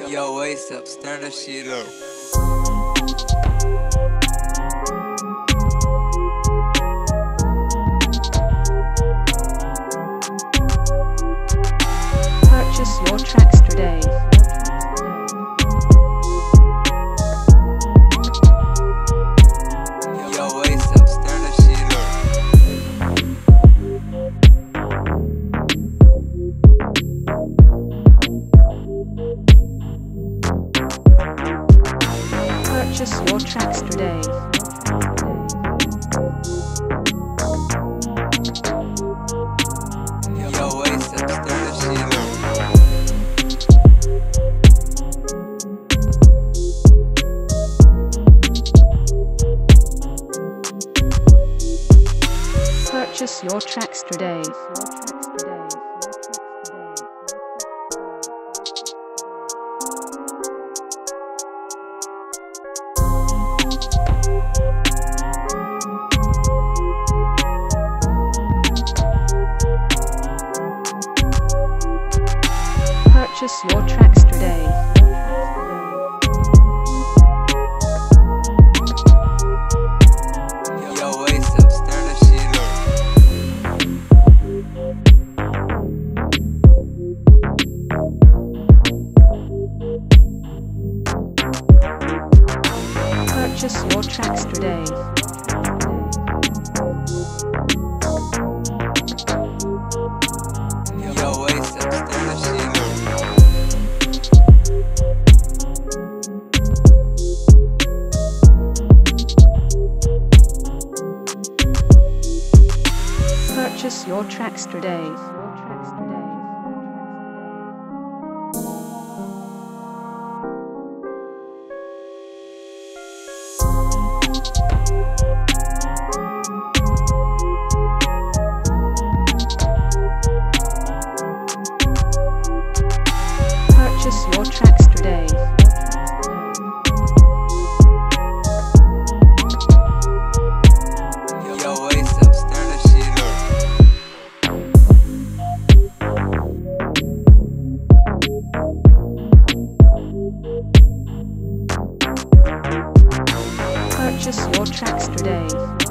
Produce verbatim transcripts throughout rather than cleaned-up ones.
Yo, waist up, stern that shit up. Purchase your tracks today. Yo, waist up, stern that shit up. Purchase your tracks today. Yo, waist up, stern that shit up. Purchase your tracks today. Purchase your tracks today. Yo, waist up, stern that shit up. Purchase your tracks today. Yo, waist up, stern that shit up. Purchase your tracks today. Purchase your tracks today. Yo, waist up, stern that shit up. Purchase your tracks today.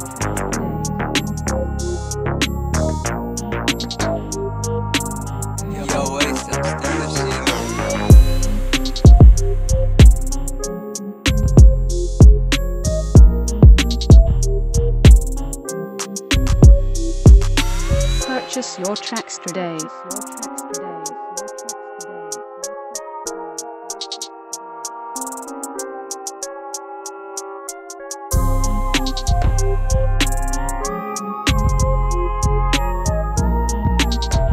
Yo, waist up, stern that shit up. Purchase your tracks today.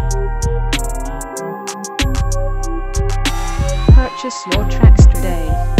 Purchase your tracks today.